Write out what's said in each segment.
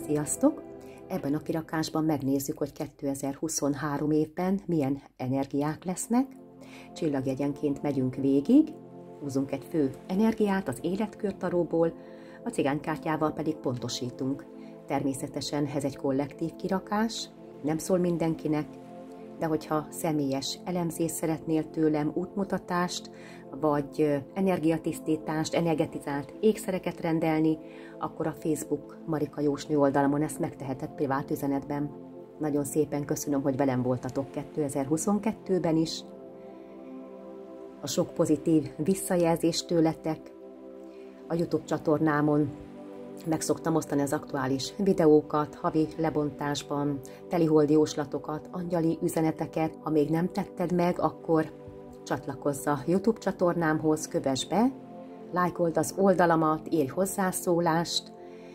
Sziasztok! Ebben a kirakásban megnézzük, hogy 2023 évben milyen energiák lesznek. Csillagjegyenként megyünk végig, húzunk egy fő energiát az életkörtaróból, a cigánykártyával pedig pontosítunk. Természetesen ez egy kollektív kirakás, nem szól mindenkinek, de hogyha személyes elemzést szeretnél tőlem, útmutatást, vagy energiatisztítást, energetizált ékszereket rendelni, akkor a Facebook Marika Jósnő oldalamon ezt megteheted privát üzenetben. Nagyon szépen köszönöm, hogy velem voltatok 2022-ben is. A sok pozitív visszajelzést tőletek. A YouTube csatornámon meg szoktam osztani az aktuális videókat, havi lebontásban, teliholdi jóslatokat, angyali üzeneteket. Ha még nem tetted meg, akkor csatlakozz a YouTube csatornámhoz, kövess be, lájkold az oldalamat, írj hozzászólást,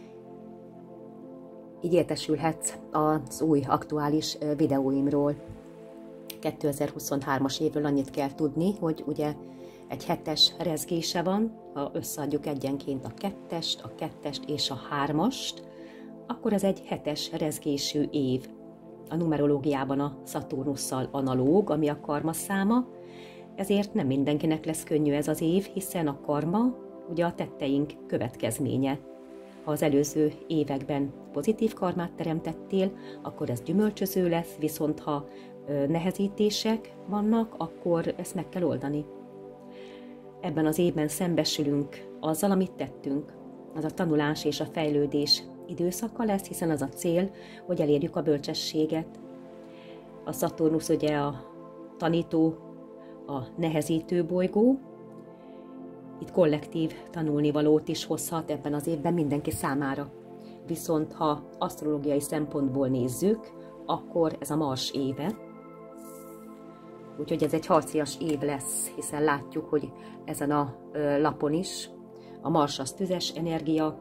így értesülhetsz az új aktuális videóimról. 2023-as évről annyit kell tudni, hogy ugye egy 7-es rezgése van, ha összeadjuk egyenként a 2-est és a 3-ast, akkor ez egy 7-es rezgésű év. A numerológiában a Szaturnusszal analóg, ami a karma száma, ezért nem mindenkinek lesz könnyű ez az év, hiszen a karma ugye a tetteink következménye. Ha az előző években pozitív karmát teremtettél, akkor ez gyümölcsöző lesz, viszont ha nehezítések vannak, akkor ezt meg kell oldani. Ebben az évben szembesülünk azzal, amit tettünk. Az a tanulás és a fejlődés időszaka lesz, hiszen az a cél, hogy elérjük a bölcsességet. A Szaturnusz ugye a tanító, a nehezítő bolygó. Itt kollektív tanulnivalót is hozhat ebben az évben mindenki számára. Viszont ha asztrológiai szempontból nézzük, akkor ez a Mars éve. Úgyhogy ez egy harcias év lesz, hiszen látjuk, hogy ezen a lapon is a Mars az tüzes energia.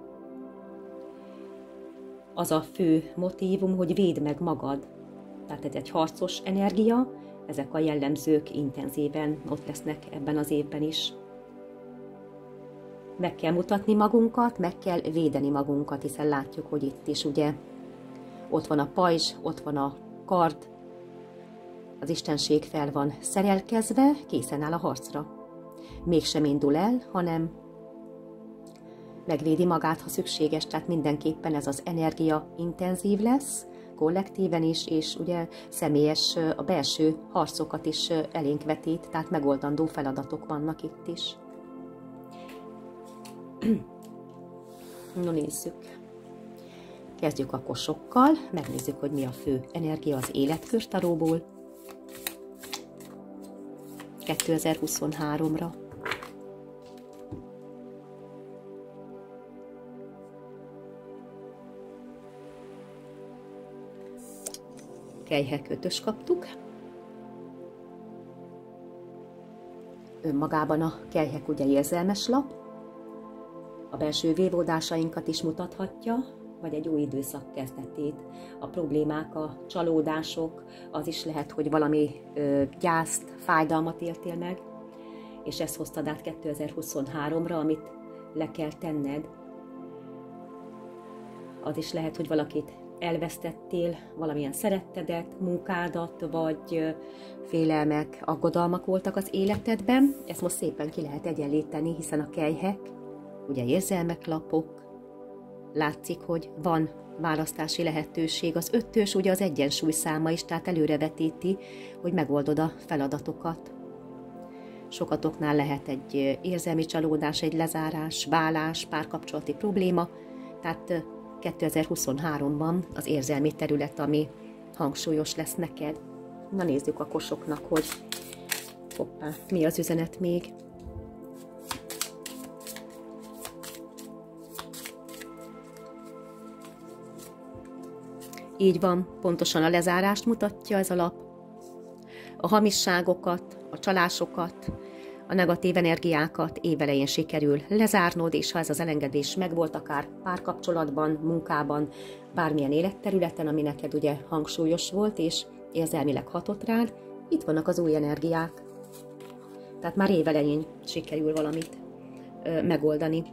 Az a fő motívum, hogy védd meg magad. Tehát ez egy harcos energia, ezek a jellemzők intenzíven ott lesznek ebben az évben is. Meg kell mutatni magunkat, meg kell védeni magunkat, hiszen látjuk, hogy itt is ugye ott van a pajzs, ott van a kard, az istenség fel van szerelkezve, készen áll a harcra. Mégsem indul el, hanem megvédi magát, ha szükséges, tehát mindenképpen ez az energia intenzív lesz, kollektíven is, és ugye személyes, a belső harcokat is elénk vetít, tehát megoldandó feladatok vannak itt is. No, nézzük. Kezdjük a kosokkal, megnézzük, hogy mi a fő energia az életkörtaróból 2023-ra. Kelyhek 5-ös kaptuk. Önmagában a kelyhek ugye érzelmes lap. A belső vívódásainkat is mutathatja, vagy egy új időszak kezdetét. A problémák, a csalódások, az is lehet, hogy valami gyászt, fájdalmat éltél meg, és ezt hoztad át 2023-ra, amit le kell tenned. Az is lehet, hogy valakit elvesztettél, valamilyen szerettedet, munkádat, vagy félelmek, aggodalmak voltak az életedben. Ezt most szépen ki lehet egyenlíteni, hiszen a kelyhek, ugye érzelmek lapok, látszik, hogy van választási lehetőség. Az 5-ös ugye az egyensúly száma is, tehát előrevetíti, hogy megoldod a feladatokat. Sokatoknál lehet egy érzelmi csalódás, egy lezárás, válás, párkapcsolati probléma, tehát 2023-ban az érzelmi terület, ami hangsúlyos lesz neked. Na nézzük a kosoknak, hogy hoppá, mi az üzenet még. Így van, pontosan a lezárást mutatja ez a lap. A hamisságokat, a csalásokat, a negatív energiákat évelején sikerül lezárnod, és ha ez az elengedés megvolt, akár párkapcsolatban, munkában, bármilyen életterületen, ami neked ugye hangsúlyos volt, és érzelmileg hatott rád, itt vannak az új energiák. Tehát már évelején sikerül valamit megoldani.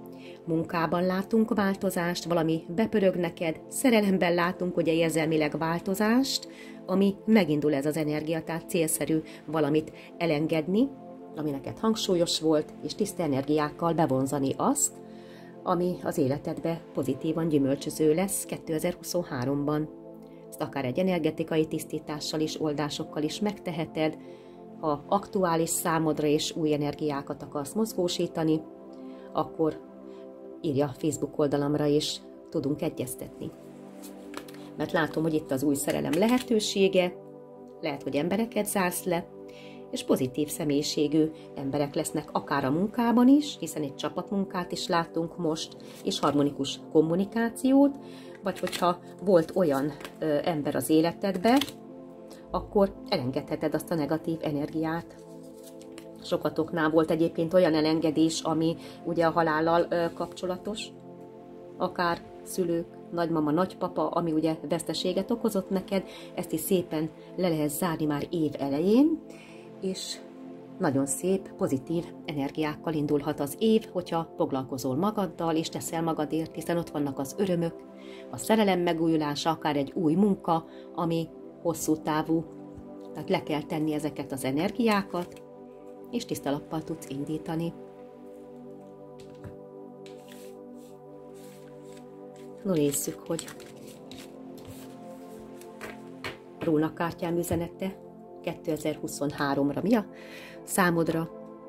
munkában látunk változást, valami bepörög neked, szerelemben látunk ugye érzelmileg változást, ami megindul ez az energia, tehát célszerű valamit elengedni, ami neked hangsúlyos volt, és tiszta energiákkal bevonzani azt, ami az életedbe pozitívan gyümölcsöző lesz 2023-ban. Ezt akár egy energetikai tisztítással is, oldásokkal is megteheted, ha aktuális számodra és új energiákat akarsz mozgósítani, akkor írja a Facebook oldalamra, és tudunk egyeztetni. Mert látom, hogy itt az új szerelem lehetősége, lehet, hogy embereket zársz le, és pozitív személyiségű emberek lesznek akár a munkában is, hiszen egy csapatmunkát is látunk most, és harmonikus kommunikációt, vagy hogyha volt olyan ember az életedben, akkor elengedheted azt a negatív energiát. Sokatoknál volt egyébként olyan elengedés, ami ugye a halállal kapcsolatos, akár szülők, nagymama, nagypapa, ami ugye veszteséget okozott neked, ezt is szépen le lehet zárni már év elején, és nagyon szép, pozitív energiákkal indulhat az év, hogyha foglalkozol magaddal, és teszel magadért, hiszen ott vannak az örömök, a szerelem megújulása, akár egy új munka, ami hosszú távú, tehát le kell tenni ezeket az energiákat, és tiszta lappal tudsz indítani. No, nézzük, hogy Rónakártyám üzenete 2023-ra mi a számodra.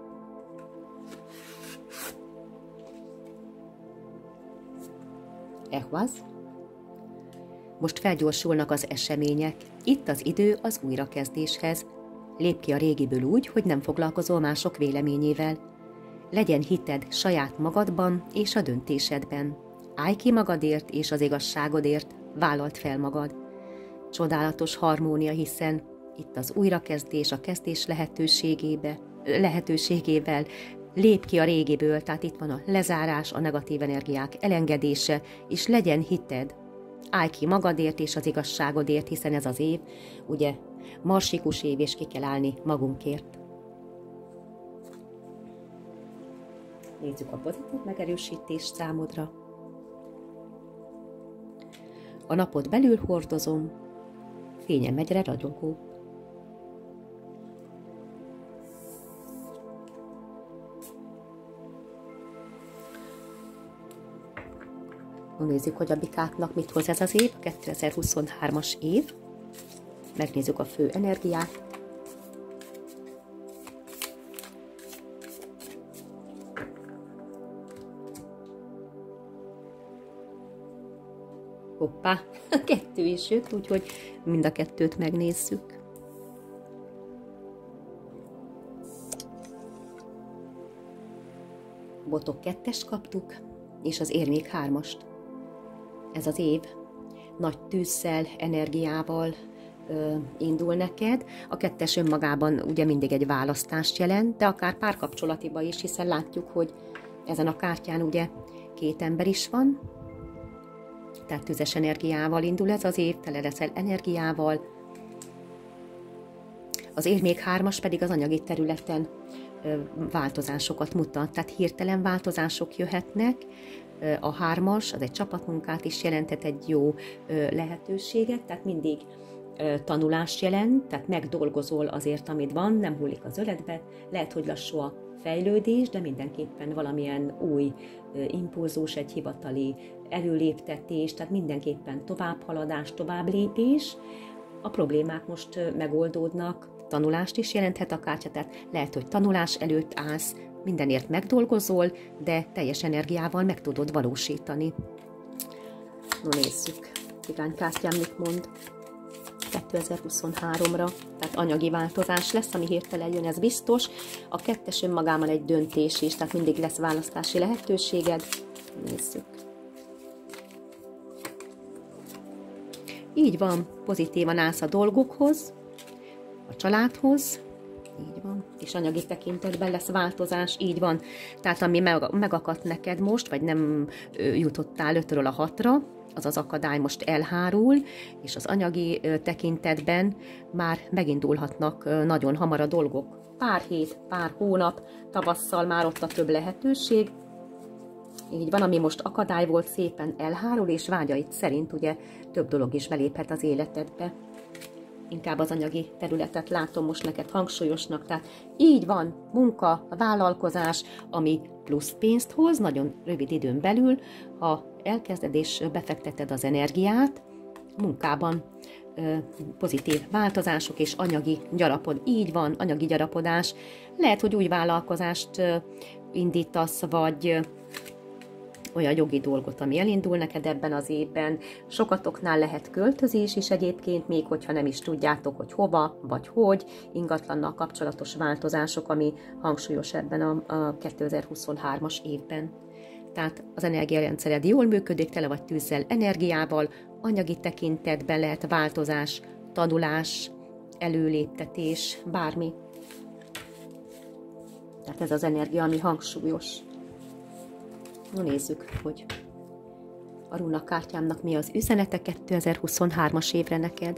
Ehvaz. Most felgyorsulnak az események. Itt az idő az újrakezdéshez. Lépj ki a régiből úgy, hogy nem foglalkozol mások véleményével. Legyen hited saját magadban és a döntésedben. Állj ki magadért és az igazságodért, vállald fel magad. Csodálatos harmónia, hiszen itt az újrakezdés, a kezdés lehetőségével lépj ki a régiből, tehát itt van a lezárás, a negatív energiák elengedése, és legyen hited. Állj ki magadért és az igazságodért, hiszen ez az év, ugye, marsikus év, és ki kell állni magunkért. Nézzük a pozitív megerősítést számodra. A napot belül hordozom, fényem egyre ragyogó. Nézzük, hogy a bikáknak mit hoz ez az év, 2023-as év. Megnézzük a fő energiát. Hoppá, kettő is jött, úgyhogy mind a kettőt megnézzük. Botok 2-est kaptuk, és az érmék 3-ast. Ez az év nagy tűzszel, energiával indul neked. A 2-es önmagában ugye mindig egy választást jelent, de akár párkapcsolatiba is, hiszen látjuk, hogy ezen a kártyán ugye 2 ember is van, tehát tüzes energiával indul ez az év, tele leszel energiával. Az érmék 3-as pedig az anyagi területen változásokat mutat, tehát hirtelen változások jöhetnek. A 3-as, az egy csapatmunkát is jelentett, egy jó lehetőséget, tehát mindig tanulást jelent, tehát megdolgozol azért, amit van, nem hullik az öletbe, lehet, hogy lassú a fejlődés, de mindenképpen valamilyen új impulzus, egy hivatali előléptetés, tehát mindenképpen továbbhaladás, továbblépés. A problémák most megoldódnak, tanulást is jelenthet a kártya, tehát lehet, hogy tanulás előtt állsz, mindenért megdolgozol, de teljes energiával meg tudod valósítani. No, nézzük, cigánykártyám mit mond 2023-ra, tehát anyagi változás lesz, ami hirtelen jön, ez biztos. A 2-es önmagában egy döntés is, tehát mindig lesz választási lehetőséged. Nézzük. Így van, pozitívan állsz a dolgokhoz, a családhoz, így van, és anyagi tekintetben lesz változás, így van. Tehát ami megakadt neked most, vagy nem jutottál 5-ről a 6-ra, az az akadály most elhárul, és az anyagi tekintetben már megindulhatnak nagyon hamar a dolgok. Pár hét, pár hónap, tavasszal már ott a több lehetőség, Így van, ami most akadály volt, szépen elhárul, és vágyaid szerint ugye több dolog is beléphet az életedbe. Inkább az anyagi területet látom most neked hangsúlyosnak, tehát így van, munka, vállalkozás, ami plusz pénzt hoz, nagyon rövid időn belül, ha elkezded és befekteted az energiát, munkában pozitív változások és anyagi gyarapod. Így van, anyagi gyarapodás. Lehet, hogy új vállalkozást indítasz, vagy olyan jogi dolgot, ami elindul neked ebben az évben. Sokatoknál lehet költözés is egyébként, még hogyha nem is tudjátok, hogy hova, vagy hogy, ingatlannal kapcsolatos változások, ami hangsúlyos ebben a 2023-as évben. Tehát az energiarendszered jól működik, tele vagy tűzzel, energiával, anyagi tekintetben lehet változás, tanulás, előléptetés, bármi. Tehát ez az energia, ami hangsúlyos. Na nézzük, hogy a runa kártyámnak mi az üzenete 2023-as évre neked.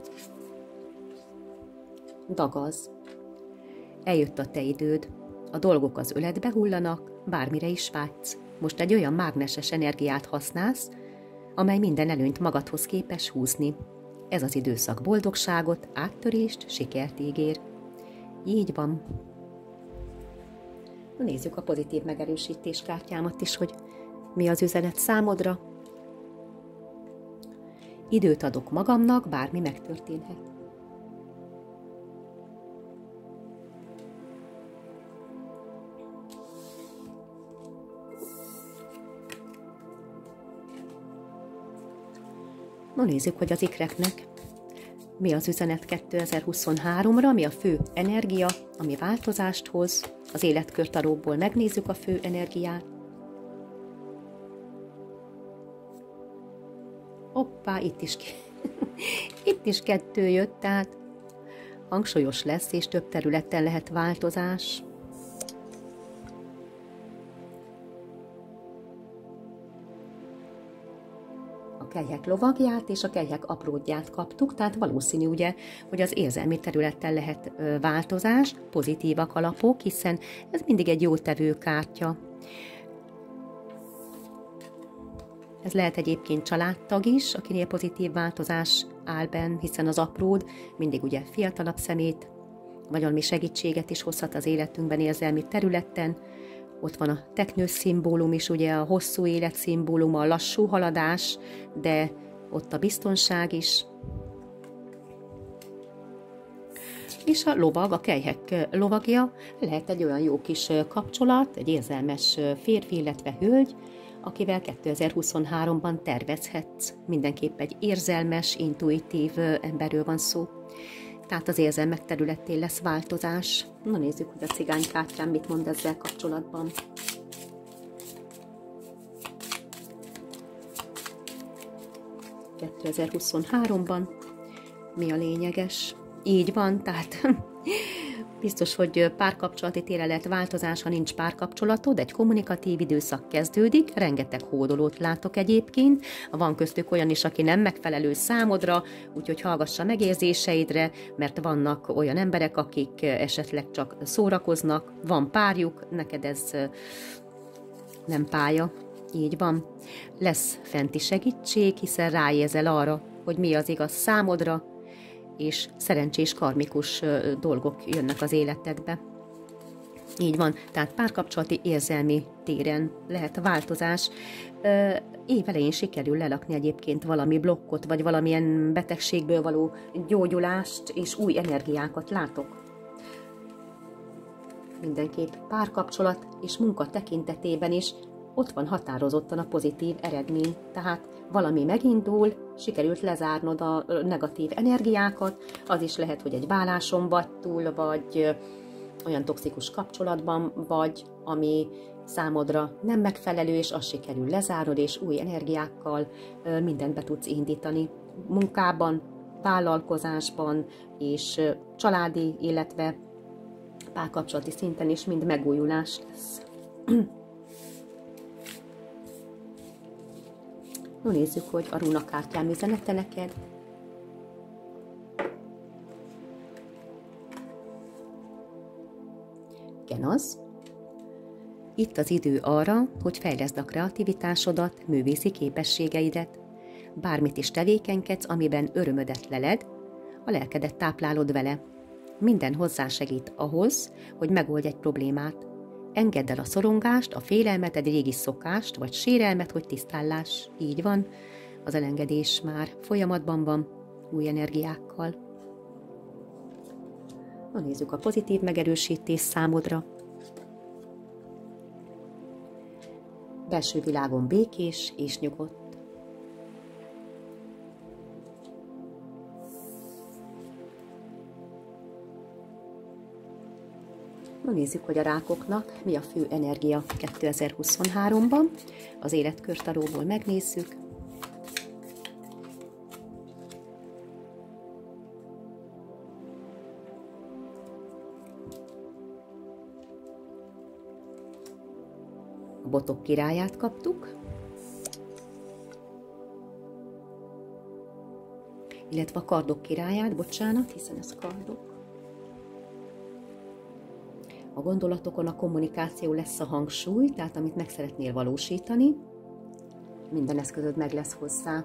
Dagaz. Eljött a te időd. A dolgok az öletbe hullanak, bármire is vágysz. Most egy olyan mágneses energiát használsz, amely minden előnyt magadhoz képes húzni. Ez az időszak boldogságot, áttörést, sikert ígér. Így van. Nézzük a pozitív megerősítés kártyámat is, hogy mi az üzenet számodra. Időt adok magamnak, bármi megtörténhet. Na nézzük, hogy az ikreknek mi az üzenet 2023-ra, mi a fő energia, ami változást hoz. Az életkörtaróból megnézzük a fő energiát. Hoppá, itt is 2 jött, tehát hangsúlyos lesz, és több területen lehet változás. A kelyhek lovagját és a kelyhek apródját kaptuk, tehát valószínű ugye, hogy az érzelmi területen lehet változás, pozitívak alapok, hiszen ez mindig egy jótevő kártya. Ez lehet egyébként családtag is, akinél pozitív változás áll benn, hiszen az apród mindig ugye fiatalabb szemét, vagy valami segítséget is hozhat az életünkben érzelmi területen. Ott van a teknős szimbólum is, ugye a hosszú élet szimbóluma, a lassú haladás, de ott a biztonság is. És a lovag, a kelyhek lovagja lehet egy olyan jó kis kapcsolat, egy érzelmes férfi, illetve hölgy, akivel 2023-ban tervezhetsz. Mindenképp egy érzelmes, intuitív emberről van szó. Tehát az érzelmek területén lesz változás. Na nézzük, hogy a cigánykártyám mit mond ezzel kapcsolatban. ...2023-ban mi a lényeges? Így van, tehát biztos, hogy párkapcsolati téren lehet változás, ha nincs párkapcsolatod, egy kommunikatív időszak kezdődik, rengeteg hódolót látok egyébként, van köztük olyan is, aki nem megfelelő számodra, úgyhogy hallgassa megérzéseidre, mert vannak olyan emberek, akik esetleg csak szórakoznak, van párjuk, neked ez nem pálya, így van. Lesz fenti segítség, hiszen ráérzel arra, hogy mi az igaz számodra, és szerencsés karmikus dolgok jönnek az életedbe. Így van, tehát párkapcsolati érzelmi téren lehet változás. Év elején sikerül lelakni egyébként valami blokkot, vagy valamilyen betegségből való gyógyulást, és új energiákat látok. Mindenképp párkapcsolat és munka tekintetében is ott van határozottan a pozitív eredmény, tehát valami megindul, sikerült lezárnod a negatív energiákat, az is lehet, hogy egy válláson vagy túl, vagy olyan toxikus kapcsolatban vagy, ami számodra nem megfelelő, és azt sikerül lezárnod, és új energiákkal mindent be tudsz indítani. Munkában, vállalkozásban, és családi, illetve párkapcsolati szinten is mind megújulás lesz. No, nézzük, hogy a rúnakártyám üzenete neked. Genasz. Itt az idő arra, hogy fejleszd a kreativitásodat, művészi képességeidet. Bármit is tevékenykedsz, amiben örömödet leled, a lelkedet táplálod vele. Minden hozzásegít ahhoz, hogy megoldj egy problémát. Engedd el a szorongást, a félelmet, egy régi szokást, vagy sérelmet, hogy tisztállás. Így van, az elengedés már folyamatban van, új energiákkal. Na nézzük a pozitív megerősítés számodra. Belső világon békés és nyugodt. Na nézzük, hogy a rákoknak mi a fő energia 2023-ban. Az életkörtaróból megnézzük. A botok királyát kaptuk, illetve a kardok királyát, bocsánat, hiszen ez kardok. A gondolatokon a kommunikáció lesz a hangsúly, tehát amit meg szeretnél valósítani, minden eszközöd meg lesz hozzá.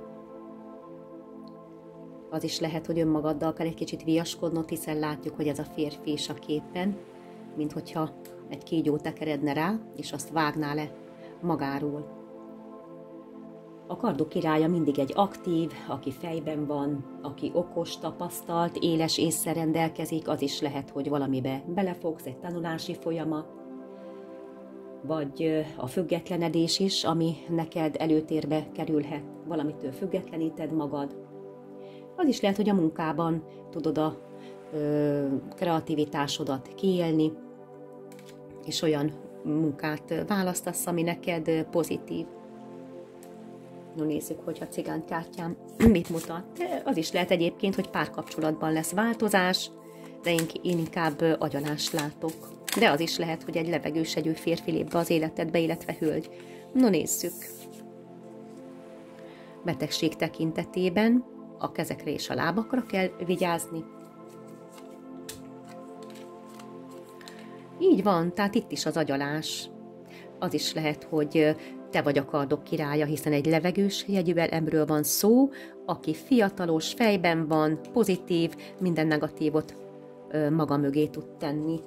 Az is lehet, hogy önmagaddal kell egy kicsit viaskodnod, hiszen látjuk, hogy ez a férfi is a képen, mint hogyha egy kígyó tekeredne rá, és azt vágná le magáról. A kardok királya mindig egy aktív, aki fejben van, aki okos, tapasztalt, éles ésszel rendelkezik, az is lehet, hogy valamibe belefogsz, egy tanulási folyamat, vagy a függetlenedés is, ami neked előtérbe kerülhet, valamitől függetleníted magad. Az is lehet, hogy a munkában tudod a kreativitásodat kiélni, és olyan munkát választasz, ami neked pozitív. No, nézzük, hogy a cigánykártyám mit mutat. Az is lehet egyébként, hogy párkapcsolatban lesz változás, de én inkább agyalást látok. De az is lehet, hogy egy levegősegyű férfi lép be az életedbe, illetve hölgy. No, nézzük. Betegség tekintetében a kezekre és a lábakra kell vigyázni. Így van, tehát itt is az agyalás. Az is lehet, hogy te vagy a kardok királya, hiszen egy levegős jegyű emberről van szó, aki fiatalos, fejben van, pozitív, minden negatívot maga mögé tud tenni.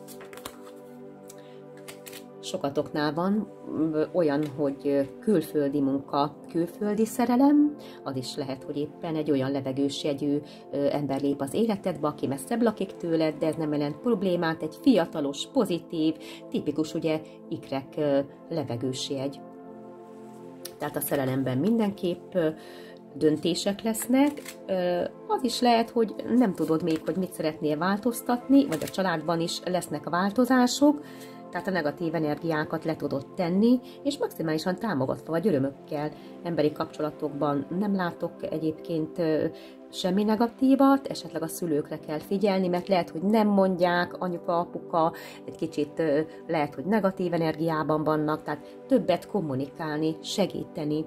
Sokatoknál van olyan, hogy külföldi munka, külföldi szerelem, az is lehet, hogy éppen egy olyan levegős jegyű ember lép az életedbe, aki messzebb lakik tőled, de ez nem jelent problémát, egy fiatalos, pozitív, tipikus ugye ikrek levegős jegy. Tehát a szerelemben mindenképp döntések lesznek. Az is lehet, hogy nem tudod még, hogy mit szeretnél változtatni, vagy a családban is lesznek változások, tehát a negatív energiákat le tudod tenni, és maximálisan támogatva vagy örömökkel. Emberi kapcsolatokban nem látok egyébként semmi negatívat, esetleg a szülőkre kell figyelni, mert lehet, hogy nem mondják, anyuka, apuka, egy kicsit lehet, hogy negatív energiában vannak, tehát többet kommunikálni, segíteni.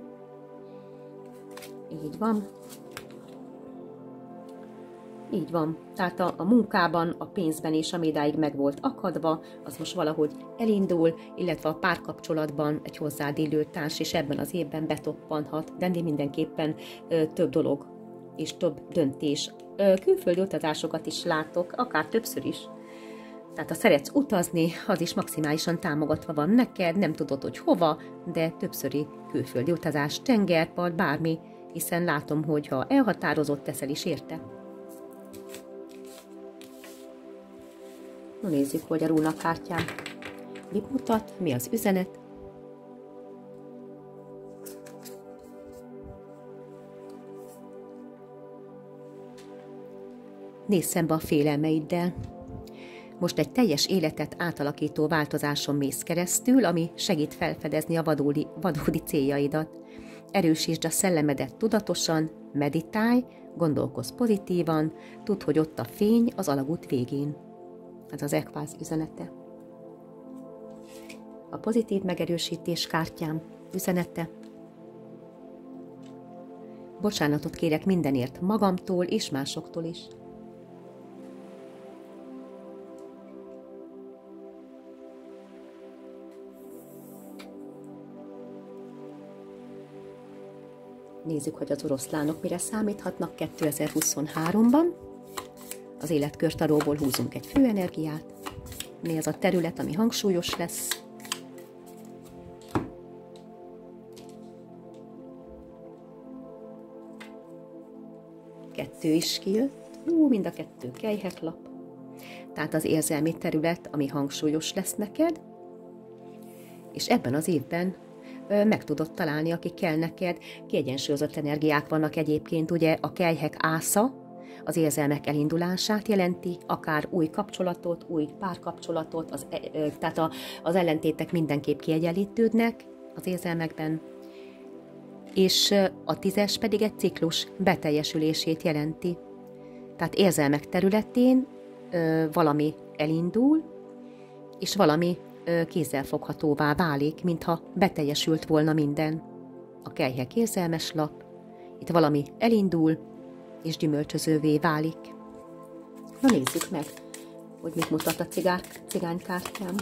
Így van. Így van. Tehát a munkában, a pénzben is, ami idáig meg volt akadva, az most valahogy elindul, illetve a párkapcsolatban egy hozzád illő társ is ebben az évben betoppanhat, de mindenképpen több dolog és több döntés. Külföldi utazásokat is látok, akár többször is. Tehát ha szeretsz utazni, az is maximálisan támogatva van neked, nem tudod, hogy hova, de többszöri külföldi utazás, tengerpart, bármi, hiszen látom, hogy ha elhatározott teszel is érte. Na nézzük, hogy a rúnakártyám mit mutat, mi az üzenet. Nézz szembe a félelmeiddel. Most egy teljes életet átalakító változáson mész keresztül, ami segít felfedezni a vadódi céljaidat. Erősítsd a szellemedet tudatosan, meditálj, gondolkozz pozitívan, tudd, hogy ott a fény az alagút végén. Ez az ekváz üzenete. A pozitív megerősítés kártyám üzenete. Bocsánatot kérek mindenért magamtól és másoktól is. Nézzük, hogy az oroszlánok mire számíthatnak 2023-ban. Az életkörtaróból húzunk egy főenergiát. Mi az a terület, ami hangsúlyos lesz? Kettő is kijött. Mind a kettő kelyheklap. Tehát az érzelmi terület, ami hangsúlyos lesz neked, és ebben az évben meg tudod találni, aki kell neked. Kiegyensúlyozott energiák vannak egyébként, ugye a kelyhek ásza az érzelmek elindulását jelenti, akár új kapcsolatot, új párkapcsolatot, tehát az ellentétek mindenképp kiegyenlítődnek az érzelmekben, és a 10-es pedig egy ciklus beteljesülését jelenti. Tehát érzelmek területén valami elindul, és valami kézzelfoghatóvá válik, mintha beteljesült volna minden. A kelyhek érzelmes lap, itt valami elindul, és gyümölcsözővé válik. Na nézzük meg, hogy mit mutat a cigánykártyám.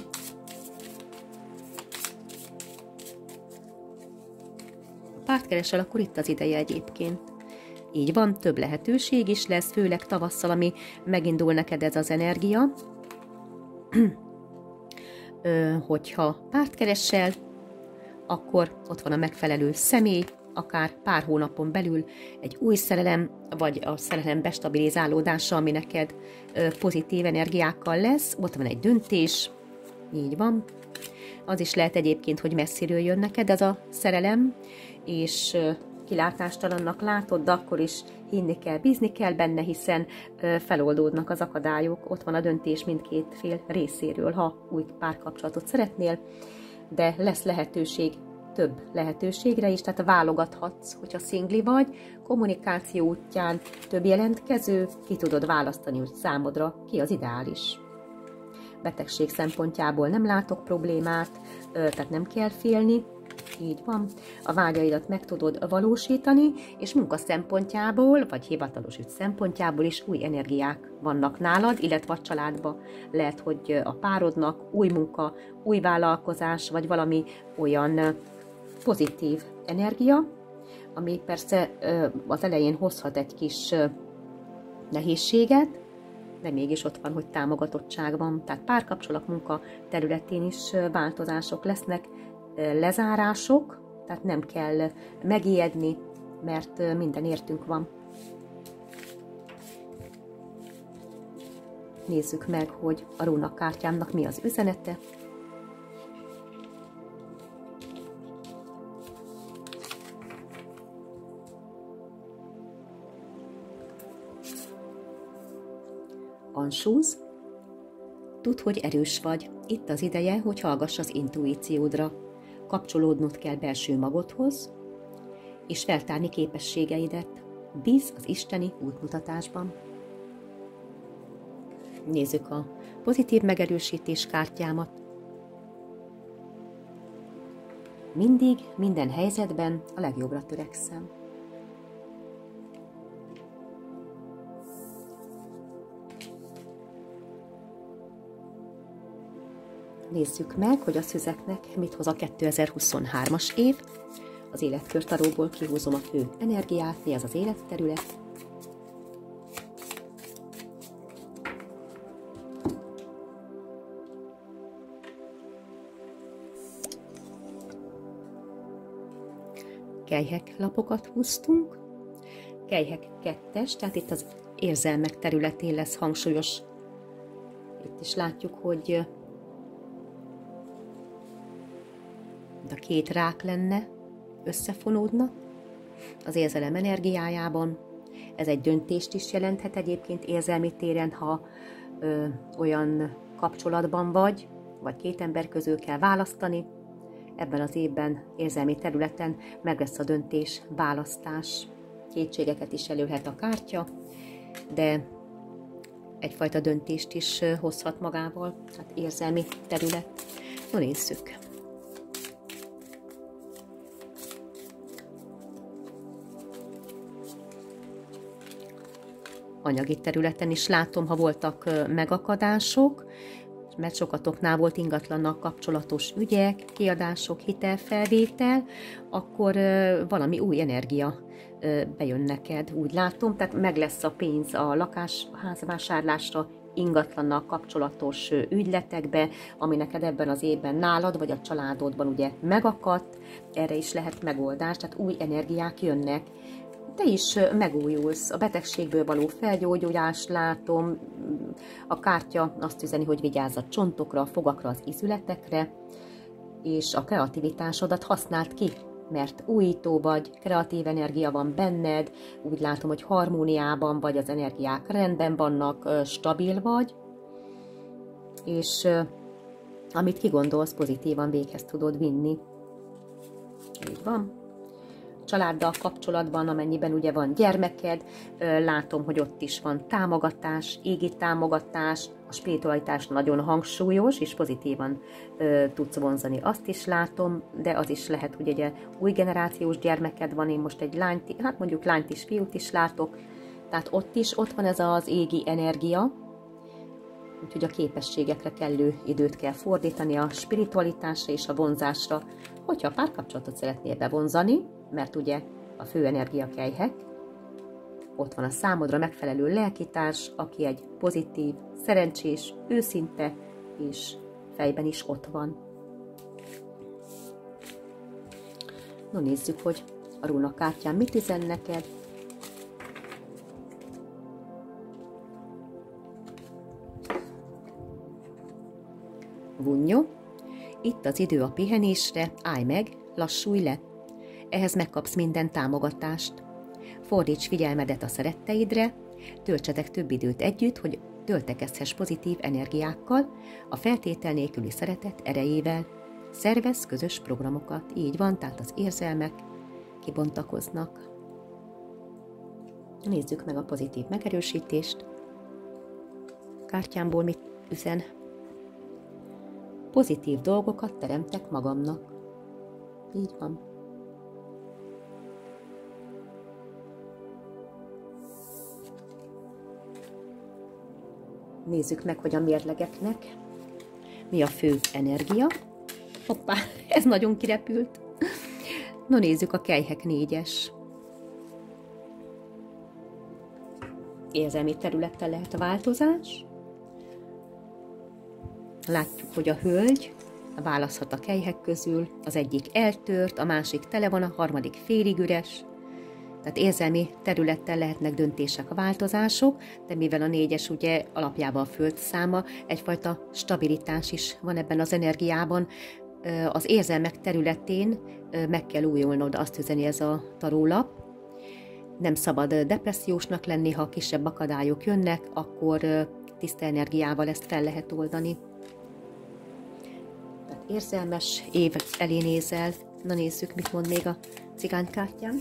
Ha párt keresel, akkor itt az ideje egyébként. Így van, több lehetőség is lesz, főleg tavasszal, ami megindul neked ez az energia. Hogyha párt keresel, akkor ott van a megfelelő személy, akár pár hónapon belül egy új szerelem, vagy a szerelem bestabilizálódása, ami neked pozitív energiákkal lesz, ott van egy döntés, így van. Az is lehet egyébként, hogy messziről jön neked ez a szerelem, és kilátástalannak látod, de akkor is hinni kell, bízni kell benne, hiszen feloldódnak az akadályok, ott van a döntés mindkét fél részéről, ha új párkapcsolatot szeretnél, de lesz lehetőség, több lehetőségre is, tehát válogathatsz, hogyha szingli vagy, kommunikáció útján több jelentkező, ki tudod választani, hogy számodra ki az ideális. Betegség szempontjából nem látok problémát, tehát nem kell félni, így van, a vágyaidat meg tudod valósítani, és munka szempontjából, vagy hivatalos ügy szempontjából is új energiák vannak nálad, illetve a családban. Lehet, hogy a párodnak új munka, új vállalkozás, vagy valami olyan pozitív energia, ami persze az elején hozhat egy kis nehézséget, de mégis ott van, hogy támogatottság van. Tehát párkapcsolat munka területén is változások lesznek, lezárások, tehát nem kell megijedni, mert minden értünk van. Nézzük meg, hogy a rúnakártyámnak mi az üzenete. Ansúz, tudd, hogy erős vagy. Itt az ideje, hogy hallgass az intuíciódra. Kapcsolódnod kell belső magodhoz, és feltárni képességeidet. Bízz az isteni útmutatásban. Nézzük a pozitív megerősítés kártyámat. Mindig, minden helyzetben a legjobbra törekszem. Nézzük meg, hogy a szüzeknek mit hoz a 2023-as év. Az életkörtaróból kihúzom a fő energiát, mi az az életterület. Kelyhek lapokat húztunk. Kelyhek 2-es, tehát itt az érzelmek területén lesz hangsúlyos. Itt is látjuk, hogy a két rák lenne, összefonódna az érzelem energiájában. Ez egy döntést is jelenthet egyébként érzelmi téren, ha olyan kapcsolatban vagy két ember közül kell választani. Ebben az évben érzelmi területen meg lesz a döntés, választás. Kétségeket is előhet a kártya, de egyfajta döntést is hozhat magával, tehát érzelmi terület. No, nézzük. Anyagi területen is látom, ha voltak megakadások, mert sokatoknál volt ingatlannal kapcsolatos ügyek, kiadások, hitelfelvétel, akkor valami új energia bejön neked, úgy látom, tehát meg lesz a pénz a lakásházvásárlásra, ingatlannal kapcsolatos ügyletekbe, ami neked ebben az évben nálad, vagy a családodban ugye megakadt, erre is lehet megoldás, tehát új energiák jönnek. Te is megújulsz, a betegségből való felgyógyulást látom, a kártya azt üzeni, hogy vigyázz a csontokra, a fogakra, az izületekre, és a kreativitásodat használd ki, mert újító vagy, kreatív energia van benned, úgy látom, hogy harmóniában vagy, az energiák rendben vannak, stabil vagy, és amit kigondolsz, pozitívan véghez tudod vinni. Így van. Családdal kapcsolatban, amennyiben ugye van gyermeked, látom, hogy ott is van támogatás, égi támogatás, a spiritualitás nagyon hangsúlyos, és pozitívan tudsz vonzani, azt is látom, de az is lehet, hogy egy új generációs gyermeked van, én most egy lányt, hát mondjuk lányt és fiút is látok, tehát ott van ez az égi energia, úgyhogy a képességekre kellő időt kell fordítani, a spiritualitásra és a vonzásra, hogyha a párkapcsolatot szeretnél bevonzani, mert ugye a fő energiakelyhek, ott van a számodra megfelelő lelkitárs, aki egy pozitív, szerencsés, őszinte, és fejben is ott van. No, nézzük, hogy a rúnakártyán mit üzen neked. Vunnyó. Itt az idő a pihenésre, állj meg, lassulj le. Ehhez megkapsz minden támogatást. Fordíts figyelmedet a szeretteidre, töltsetek több időt együtt, hogy töltekezhess pozitív energiákkal, a feltétel nélküli szeretet erejével. Szervezz közös programokat, így van, tehát az érzelmek kibontakoznak. Nézzük meg a pozitív megerősítést. Kártyámból mit üzen? Pozitív dolgokat teremtek magamnak. Így van. Nézzük meg, hogy a mérlegeknek mi a fő energia. Hoppá, ez nagyon kirepült. No, nézzük a kelyhek 4-es. Érzelmi területen lehet a változás. Látjuk, hogy a hölgy választhat a kelyhek közül, az egyik eltört, a másik tele van, a harmadik félig üres. Tehát érzelmi területen lehetnek döntések, a változások, de mivel a 4-es ugye alapjában a föld száma, egyfajta stabilitás is van ebben az energiában. Az érzelmek területén meg kell újulnod, azt üzeni ez a tarólap. Nem szabad depressziósnak lenni, ha kisebb akadályok jönnek, akkor tiszta energiával ezt fel lehet oldani. Tehát érzelmes év elé nézel. Na, nézzük, mit mond még a cigánykártyám.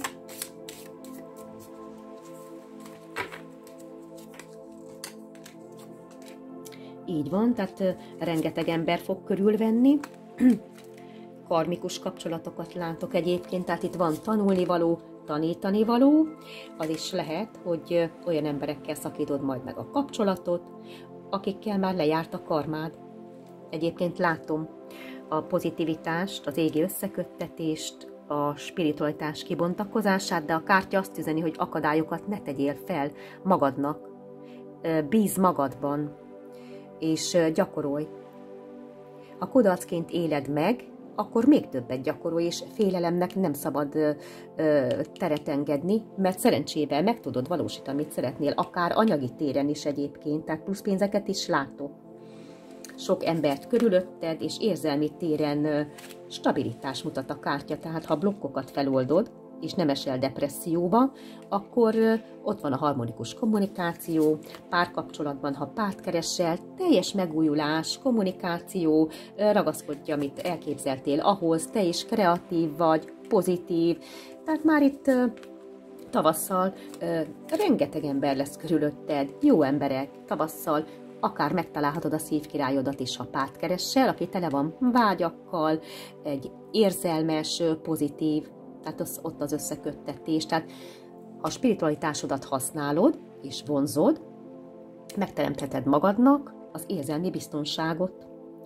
Így van, tehát rengeteg ember fog körülvenni. Karmikus kapcsolatokat látok egyébként, tehát itt van tanulnivaló, tanítanivaló. Az is lehet, hogy olyan emberekkel szakítod majd meg a kapcsolatot, akikkel már lejárt a karmád. Egyébként látom a pozitivitást, az égi összeköttetést, a spiritualitás kibontakozását, de a kártya azt üzeni, hogy akadályokat ne tegyél fel magadnak. Bíz magadban, és gyakorolj. Ha kudarcként éled meg, akkor még többet gyakorolj, és félelemnek nem szabad teret engedni, mert szerencsével meg tudod valósítani, amit szeretnél, akár anyagi téren is egyébként, tehát plusz pénzeket is látok. Sok embert körülötted, és érzelmi téren stabilitás mutat a kártya, tehát ha blokkokat feloldod, és nem esel depresszióba, akkor ott van a harmonikus kommunikáció, párkapcsolatban, ha párt keresel, teljes megújulás, kommunikáció, ragaszkodj, amit elképzeltél ahhoz, te is kreatív vagy, pozitív, tehát már itt tavasszal rengeteg ember lesz körülötted, jó emberek, tavasszal akár megtalálhatod a szívkirályodat is, ha párt keresel, aki tele van vágyakkal, egy érzelmes, pozitív, tehát ott az összeköttetés. Tehát a spiritualitásodat használod és vonzod, megteremtheted magadnak az érzelmi biztonságot.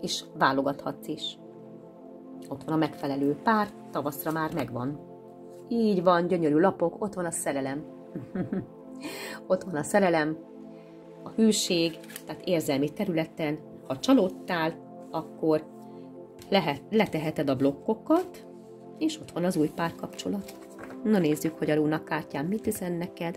és válogathatsz is. Ott van a megfelelő pár, tavaszra már megvan. Így van, gyönyörű lapok, ott van a szerelem. Ott van a szerelem, a hűség, tehát érzelmi területen. Ha csalódtál, akkor leteheted a blokkokat, és ott van az új párkapcsolat. Na nézzük, hogy a rónakártyán mit üzen neked.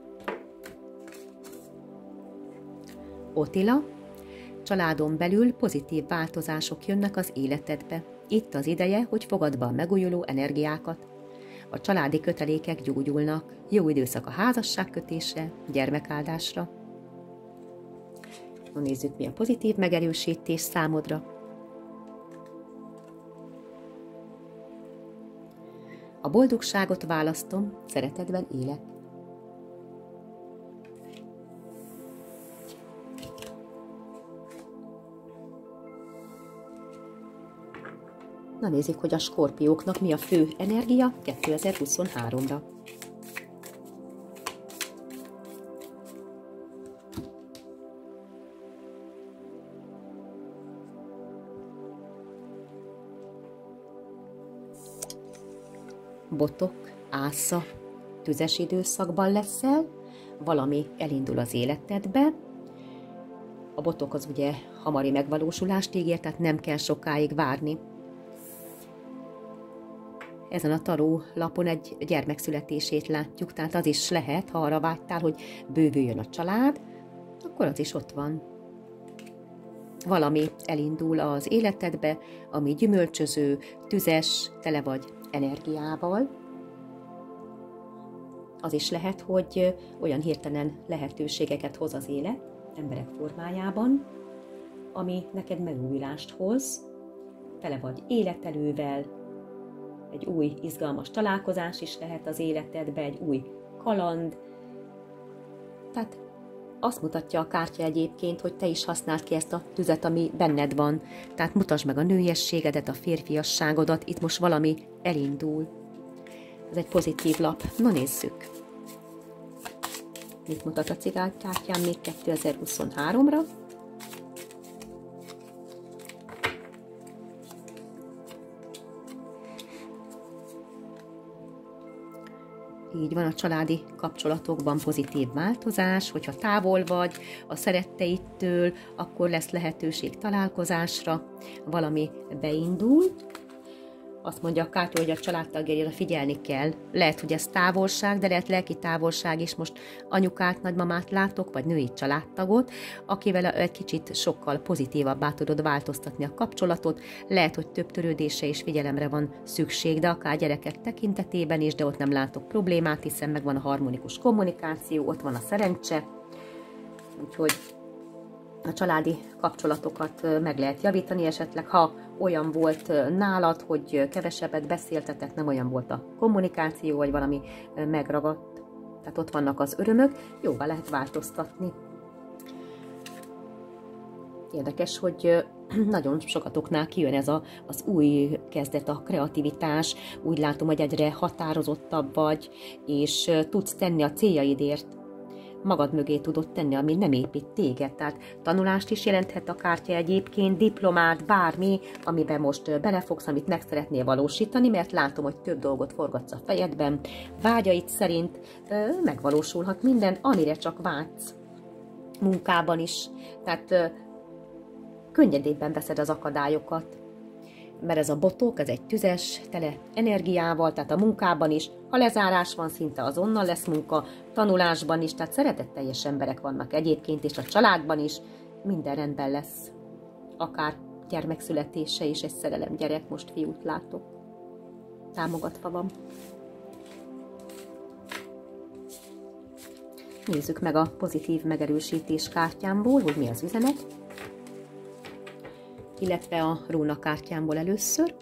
Otila, családon belül pozitív változások jönnek az életedbe. Itt az ideje, hogy fogadd be a megújuló energiákat. A családi kötelékek gyógyulnak, jó időszak a házasságkötésre, gyermekáldásra. Na nézzük, mi a pozitív megerősítés számodra. A boldogságot választom, szeretetben élek. Na nézzük, hogy a skorpióknak mi a fő energia 2023-ra. Botok, ásza, tüzes időszakban leszel, valami elindul az életedbe. A botok az ugye hamari megvalósulást ígér, tehát nem kell sokáig várni. Ezen a taró lapon egy gyermek születését látjuk, tehát az is lehet, ha arra vágytál, hogy bővüljön a család, akkor az is ott van. Valami elindul az életedbe, ami gyümölcsöző, tüzes, tele vagy energiával. Az is lehet, hogy olyan hirtelen lehetőségeket hoz az élet, emberek formájában, ami neked megújulást hoz, tele vagy életelővel, egy új, izgalmas találkozás is lehet az életedbe, egy új kaland. Tehát azt mutatja a kártya egyébként, hogy te is használd ki ezt a tüzet, ami benned van. Tehát mutasd meg a nőiességedet, a férfiasságodat, itt most valami elindul. Ez egy pozitív lap. Na nézzük. Mit mutat a cigánykártyám még 2023-ra? Így van, a családi kapcsolatokban pozitív változás, hogyha távol vagy a szeretteittől, akkor lesz lehetőség találkozásra, valami beindul. Azt mondja a kártya, hogy a családtagjaira figyelni kell. Lehet, hogy ez távolság, de lehet lelki távolság is. Most anyukát, nagymamát látok, vagy női családtagot, akivel egy kicsit sokkal pozitívabbá tudod változtatni a kapcsolatot. Lehet, hogy több törődésre és figyelemre van szükség, de akár gyerekek tekintetében is, de ott nem látok problémát, hiszen megvan a harmonikus kommunikáció, ott van a szerencse. Úgyhogy a családi kapcsolatokat meg lehet javítani, esetleg ha olyan volt nálad, hogy kevesebbet beszéltetek, nem olyan volt a kommunikáció, vagy valami megragadt. Tehát ott vannak az örömök, jóvá lehet változtatni. Érdekes, hogy nagyon sokatoknál kijön ez az új kezdet, a kreativitás. Úgy látom, hogy egyre határozottabb vagy, és tudsz tenni a céljaidért. Magad mögé tudod tenni, ami nem épít téged. Tehát tanulást is jelenthet a kártya egyébként, diplomát, bármi, amiben most belefogsz, amit meg szeretnél valósítani, mert látom, hogy több dolgot forgatsz a fejedben. Vágyaid szerint megvalósulhat minden, amire csak vágysz. Munkában is. Tehát könnyedében veszed az akadályokat. Mert ez a botok, ez egy tüzes, tele energiával, tehát a munkában is, ha lezárás van, szinte azonnal lesz munka, tanulásban is, tehát szeretetteljes emberek vannak egyébként, és a családban is minden rendben lesz. Akár gyermekszületése is, egy szerelem gyerek, most fiút látok. Támogatva van. Nézzük meg a pozitív megerősítés kártyámból, hogy mi az üzenet. Illetve a rónakártyámból először,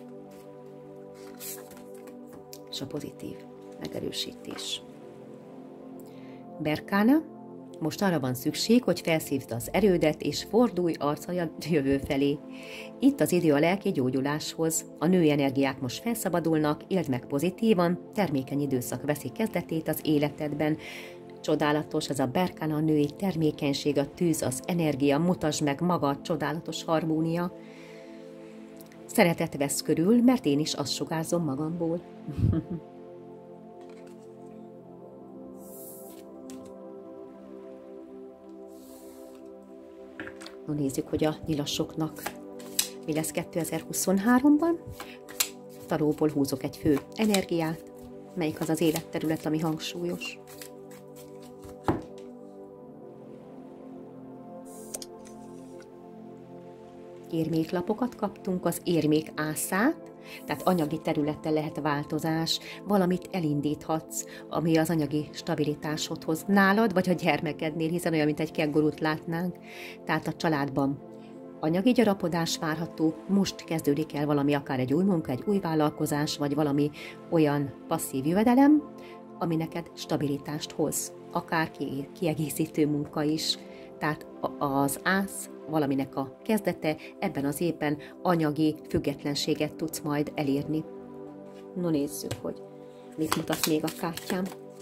és a pozitív megerősítés. Berkána, most arra van szükség, hogy felszívd az erődet, és fordulj arccal a jövő felé. Itt az idő a lelki gyógyuláshoz. A női energiák most felszabadulnak, éld meg pozitívan, termékeny időszak veszi kezdetét az életedben. csodálatos, ez a berkána, a női termékenység, a tűz, az energia, mutasd meg magad, csodálatos harmónia. Szeretet vesz körül, mert én is azt sugárzom magamból. No, nézzük, hogy a nyilasoknak mi lesz 2023-ban. Taróból húzok egy fő energiát, melyik az az életterület, ami hangsúlyos. Érméklapokat kaptunk, az érmék ászát, tehát anyagi területen lehet változás, valamit elindíthatsz, ami az anyagi stabilitásodhoz nálad, vagy a gyermekednél, hiszen olyan, mint egy kengurut látnánk. Tehát a családban anyagi gyarapodás várható, most kezdődik el valami, akár egy új munka, egy új vállalkozás, vagy valami olyan passzív jövedelem, ami neked stabilitást hoz, akár kiegészítő munka is. Tehát az ász valaminek a kezdete, ebben az évben anyagi függetlenséget tudsz majd elérni. No, nézzük, hogy mit mutat még a kártyám.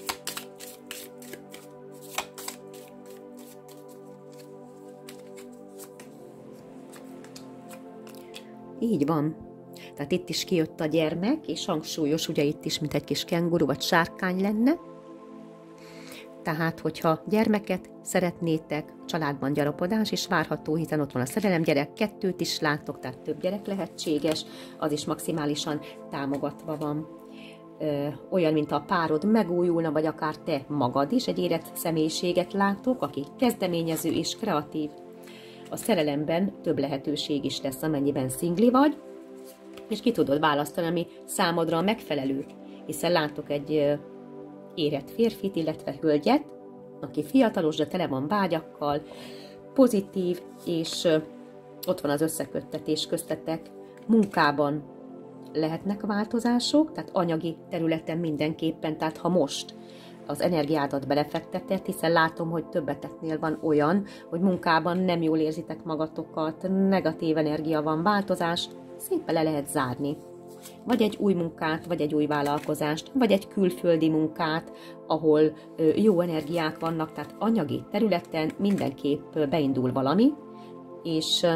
Így van. Tehát itt is kijött a gyermek, és hangsúlyos, ugye itt is, mint egy kis kenguru vagy sárkány lenne. Tehát, hogyha gyermeket szeretnétek, családban gyarapodás is várható, hiszen ott van a szerelemgyerek, 2 is látok, tehát több gyerek lehetséges, az is maximálisan támogatva van. Olyan, mint a párod megújulna, vagy akár te magad is, egy érett személyiséget látok, aki kezdeményező és kreatív. A szerelemben több lehetőség is lesz, amennyiben szingli vagy, és ki tudod választani, ami számodra megfelelő, hiszen látok egy érett férfit, illetve hölgyet, aki fiatalos, de tele van vágyakkal, pozitív, és ott van az összeköttetés köztetek. Munkában lehetnek változások, tehát anyagi területen mindenképpen, tehát ha most az energiádat belefektetett, hiszen látom, hogy többeteknél van olyan, hogy munkában nem jól érzitek magatokat, negatív energia van, változás, szépen le lehet zárni. Vagy egy új munkát, vagy egy új vállalkozást, vagy egy külföldi munkát, ahol jó energiák vannak, tehát anyagi területen mindenképp beindul valami, és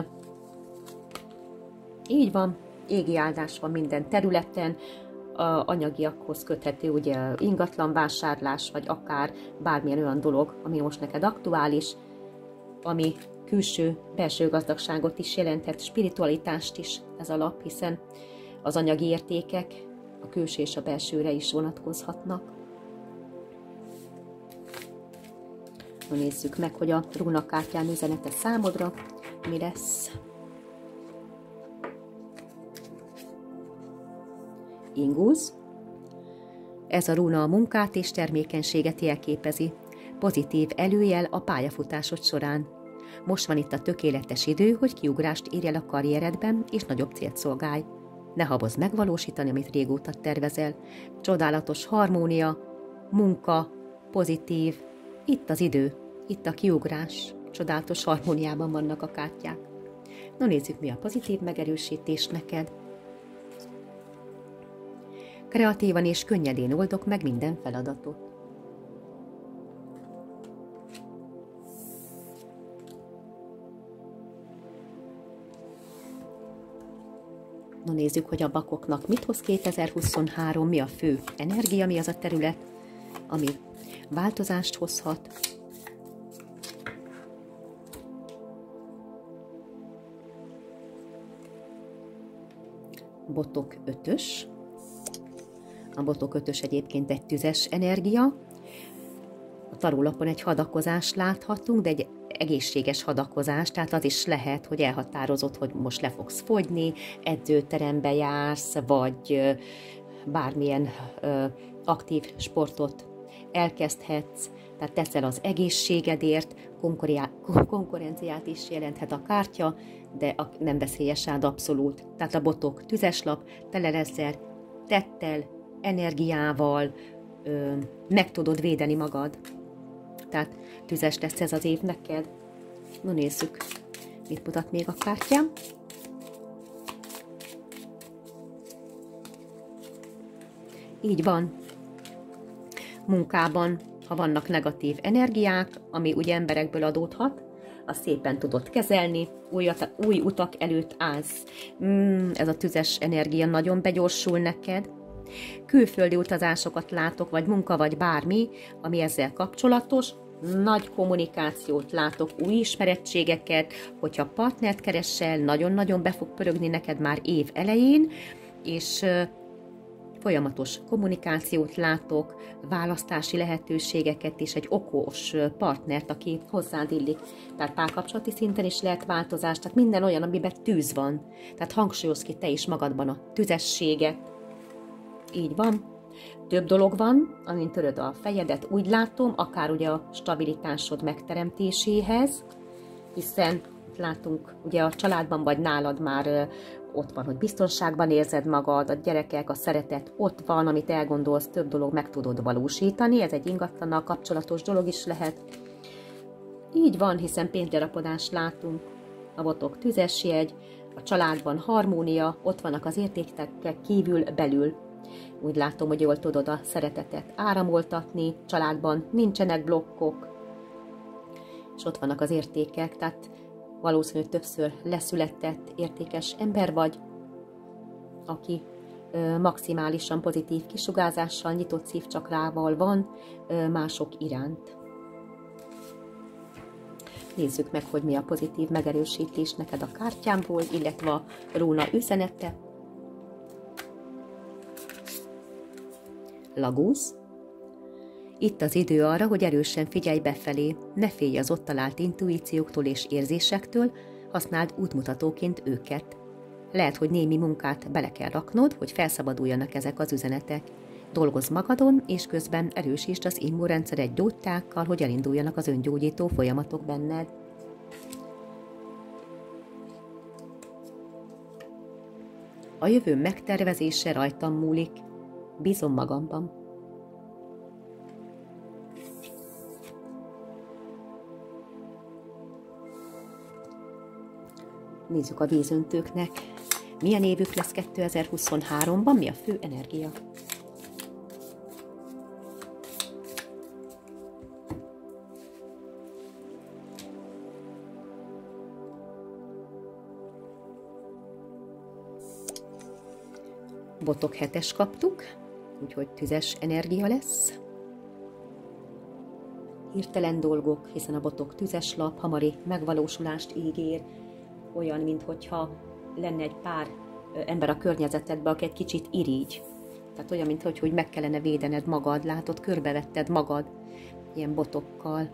így van, égi áldás van minden területen, a anyagiakhoz köthető ugye ingatlan vásárlás, vagy akár bármilyen olyan dolog, ami most neked aktuális, ami külső, belső gazdagságot is jelenthet, spiritualitást is ez alap, hiszen az anyagi értékek a külső és a belsőre is vonatkozhatnak. Na, nézzük meg, hogy a rúnakártyán üzenete számodra mi lesz. Ingusz. Ez a rúna a munkát és termékenységet jelképezi. Pozitív előjel a pályafutásod során. Most van itt a tökéletes idő, hogy kiugrást érj el a karrieredben, és nagyobb célt szolgálj. Ne habozz megvalósítani, amit régóta tervezel. Csodálatos harmónia, munka, pozitív. Itt az idő, itt a kiugrás. Csodálatos harmóniában vannak a kártyák. Na, nézzük, mi a pozitív megerősítés neked. Kreatívan és könnyedén oldok meg minden feladatot. No, nézzük, hogy a bakoknak mit hoz 2023, mi a fő energia, mi az a terület, ami változást hozhat. Botok 5-ös. A botok 5-ös egyébként egy tüzes energia. A tarólapon egy hadakozást láthatunk, de egy egészséges hadakozás, tehát az is lehet, hogy elhatározod, hogy most le fogsz fogyni, edzőterembe jársz, vagy bármilyen aktív sportot elkezdhetsz, tehát teszel az egészségedért, konkurenciát is jelenthet a kártya, de nem veszélyes rád abszolút. Tehát a botok tüzes lap, tele leszel tettel, energiával, meg tudod védeni magad. Tehát tüzes lesz ez az év neked. No, nézzük, mit mutat még a kártyám. Így van. Munkában ha vannak negatív energiák, ami ugye emberekből adódhat, azt szépen tudod kezelni, új utak előtt állsz. Ez a tüzes energia nagyon begyorsul neked. Külföldi utazásokat látok, vagy munka, vagy bármi, ami ezzel kapcsolatos. Nagy kommunikációt látok, új ismerettségeket, hogyha partnert keresel, nagyon-nagyon be fog pörögni neked már év elején, és folyamatos kommunikációt látok, választási lehetőségeket és egy okos partnert, aki hozzád illik. Tehát párkapcsolati szinten is lehet változás, tehát minden olyan, amiben tűz van. Tehát hangsúlyoz ki te is magadban a tüzességet. Így van. Több dolog van, amint töröd a fejedet, úgy látom, akár ugye a stabilitásod megteremtéséhez, hiszen látunk ugye a családban vagy nálad már ott van, hogy biztonságban érzed magad, a gyerekek, a szeretet ott van, amit elgondolsz, több dolog meg tudod valósítani, ez egy ingatlannal kapcsolatos dolog is lehet. Így van, hiszen pénzgyarapodást látunk, a botok tüzes jegy, a családban harmónia, ott vannak az értékek kívül, belül. Úgy látom, hogy jól tudod a szeretetet áramoltatni, családban nincsenek blokkok, és ott vannak az értékek, tehát valószínű, hogy többször leszületett, értékes ember vagy, aki maximálisan pozitív kisugárzással, nyitott szívcsakrával van mások iránt. Nézzük meg, hogy mi a pozitív megerősítés neked a kártyámból, illetve a rúna üzenete. Lagúz. Itt az idő arra, hogy erősen figyelj befelé, ne félj az ott talált intuícióktól és érzésektől, használd útmutatóként őket. Lehet, hogy némi munkát bele kell raknod, hogy felszabaduljanak ezek az üzenetek. Dolgozz magadon, és közben erősítsd az immunrendszered gyógytákkal, hogy elinduljanak az öngyógyító folyamatok benned. A jövő megtervezése rajtam múlik. Bízom magamban. Nézzük a vízöntőknek. Milyen évük lesz 2023-ban? Mi a fő energia? Botok 7-es kaptuk, úgyhogy tüzes energia lesz. Hirtelen dolgok, hiszen a botok tüzes lap, hamari megvalósulást ígér, olyan, minthogyha lenne egy pár ember a környezetedben, aki egy kicsit irigy. Tehát olyan, minthogy meg kellene védened magad, látod, körbevetted magad ilyen botokkal.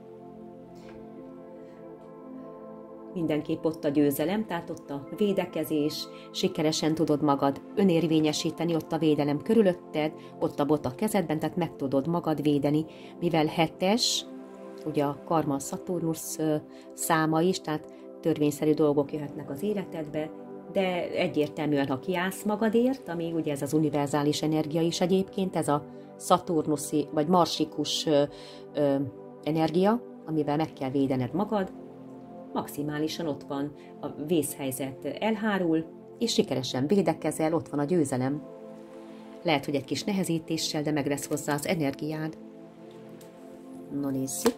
Mindenképp ott a győzelem, tehát ott a védekezés, sikeresen tudod magad önérvényesíteni, ott a védelem körülötted, ott a bot a kezedben, tehát meg tudod magad védeni, mivel 7-es, ugye a karma Szaturnusz száma is, tehát törvényszerű dolgok jöhetnek az életedbe, de egyértelműen, ha kiállsz magadért, ami ugye ez az univerzális energia is egyébként, ez a szaturnuszi vagy marsikus energia, amivel meg kell védened magad, maximálisan ott van a vészhelyzet elhárul, és sikeresen védekezel, ott van a győzelem. Lehet, hogy egy kis nehezítéssel, de meg lesz hozzá az energiád. Na nézzük.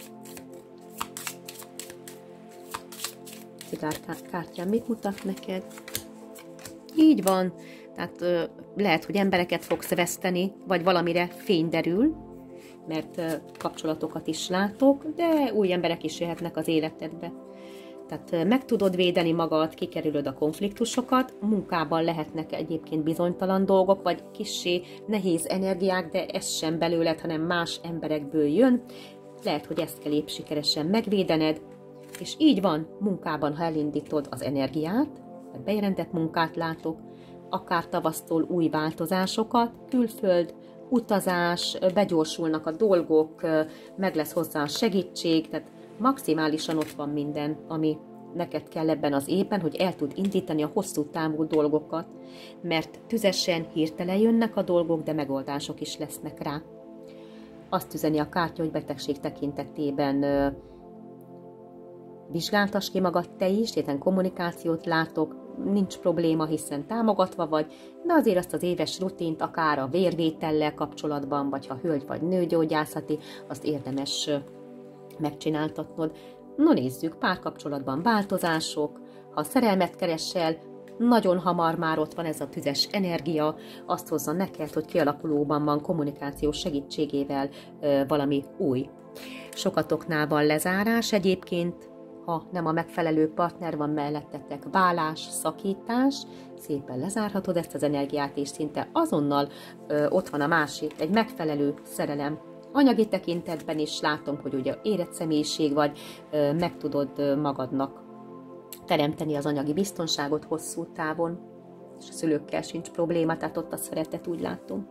Cigárkártyám mit mutat neked? Így van, tehát lehet, hogy embereket fogsz veszteni, vagy valamire fény derül, mert kapcsolatokat is látok, de új emberek is jöhetnek az életedbe. Tehát meg tudod védeni magad, kikerülöd a konfliktusokat, munkában lehetnek egyébként bizonytalan dolgok, vagy kissé nehéz energiák, de ez sem belőled, hanem más emberekből jön. Lehet, hogy ezt kell épp sikeresen megvédened, és így van, munkában, ha elindítod az energiát, bejelentett munkát látok, akár tavasztól új változásokat, külföld, utazás, begyorsulnak a dolgok, meg lesz hozzá a segítség, tehát maximálisan ott van minden, ami neked kell ebben az évben, hogy el tud indítani a hosszú távú dolgokat, mert tüzesen, hirtelen jönnek a dolgok, de megoldások is lesznek rá. Azt üzeni a kártya, hogy betegség tekintetében vizsgáltass ki magad te is, hiszen kommunikációt látok, nincs probléma, hiszen támogatva vagy, de azért azt az éves rutint, akár a vérvétellel kapcsolatban, vagy ha hölgy vagy nőgyógyászati, azt érdemes megcsináltatnod. No nézzük, párkapcsolatban változások, ha szerelmet keresel, nagyon hamar már ott van ez a tüzes energia, azt hozza neked, hogy kialakulóban van kommunikáció segítségével valami új. Sokatoknál van lezárás egyébként, ha nem a megfelelő partner van mellettetek, válás, szakítás, szépen lezárhatod ezt az energiát, és szinte azonnal ott van a másik, egy megfelelő szerelem. Anyagi tekintetben is látom, hogy ugye érett személyiség vagy, meg tudod magadnak teremteni az anyagi biztonságot hosszú távon, és a szülőkkel sincs probléma, tehát ott a szeretet, úgy látom.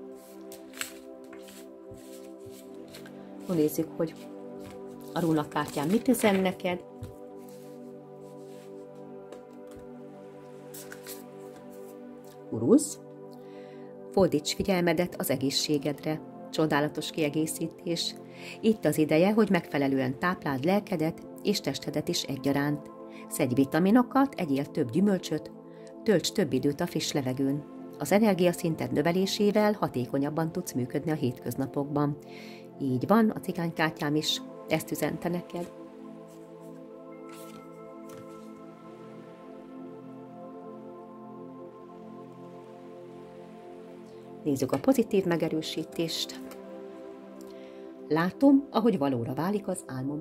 Nézzük, hogy a rúnakártyán mit üzen neked. Urusz, fordíts figyelmedet az egészségedre. Csodálatos kiegészítés. Itt az ideje, hogy megfelelően tápláld lelkedet és testedet is egyaránt. Szedj vitaminokat, egyél több gyümölcsöt, tölts több időt a friss levegőn. Az energiaszinted növelésével hatékonyabban tudsz működni a hétköznapokban. Így van, a cigánykártyám is ezt üzente neked. Nézzük a pozitív megerősítést. Látom, ahogy valóra válik az álmom.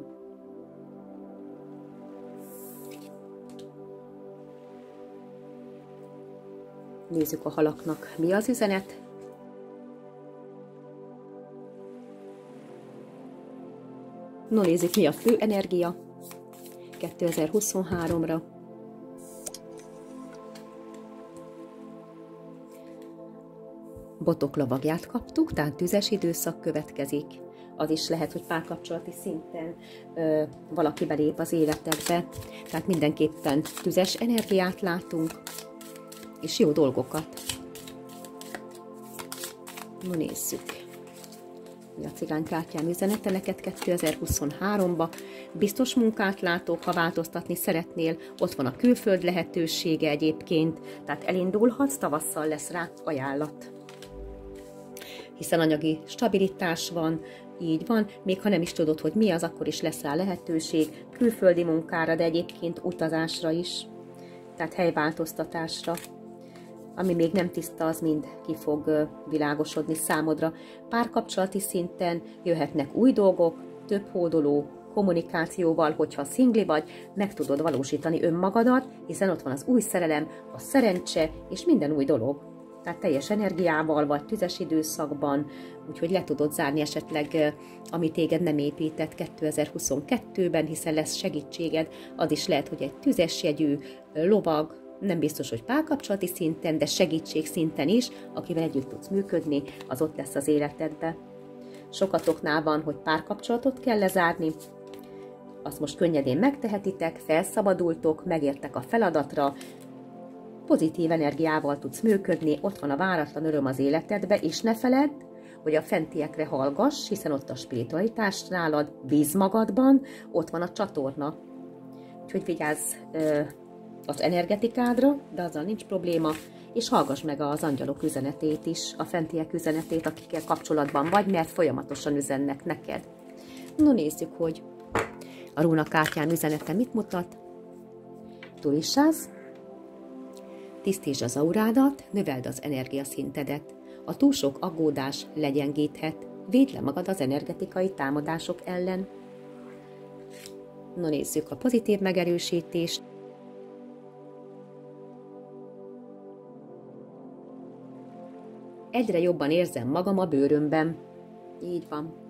Nézzük a halaknak, mi az üzenet. No, nézzük, mi a fő energia 2023-ra. Botok lovagját kaptuk, tehát tüzes időszak következik. Az is lehet, hogy párkapcsolati szinten valaki belép az életedbe. Tehát mindenképpen tüzes energiát látunk, és jó dolgokat. No, nézzük. A cigánykártyám üzenete neked 2023-ba. Biztos munkát látok, ha változtatni szeretnél. Ott van a külföld lehetősége egyébként, tehát elindulhatsz, tavasszal lesz rá ajánlat. Hiszen anyagi stabilitás van, így van, még ha nem is tudod, hogy mi az, akkor is lesz rá lehetőség külföldi munkára, de egyébként utazásra is, tehát helyváltoztatásra. Ami még nem tiszta, az mind ki fog világosodni számodra. Párkapcsolati szinten jöhetnek új dolgok, több hódoló kommunikációval, hogyha szingli vagy, meg tudod valósítani önmagadat, hiszen ott van az új szerelem, a szerencse és minden új dolog. Tehát teljes energiával vagy tüzes időszakban, úgyhogy le tudod zárni esetleg, ami téged nem épített 2022-ben, hiszen lesz segítséged, az is lehet, hogy egy tüzes jegyű lovag, nem biztos, hogy párkapcsolati szinten, de segítség szinten is, akivel együtt tudsz működni, az ott lesz az életedbe. Sokatoknál van, hogy párkapcsolatot kell lezárni, azt most könnyedén megtehetitek, felszabadultok, megértek a feladatra, pozitív energiával tudsz működni, ott van a váratlan öröm az életedbe, és ne feledd, hogy a fentiekre hallgass, hiszen ott a spiritualitás nálad, bíz magadban, ott van a csatorna. Úgyhogy vigyázz az energetikádra, de azzal nincs probléma, és hallgass meg az angyalok üzenetét is, a fentiek üzenetét, akikkel kapcsolatban vagy, mert folyamatosan üzennek neked. No, nézzük, hogy a rúnakártyám üzenete mit mutat. Tulissáz. Tisztítsd az aurádat, növeld az energiaszintedet. A túl sok aggódás legyengíthet. Védd le magad az energetikai támadások ellen. No, nézzük a pozitív megerősítést. Egyre jobban érzem magam a bőrömben. Így van.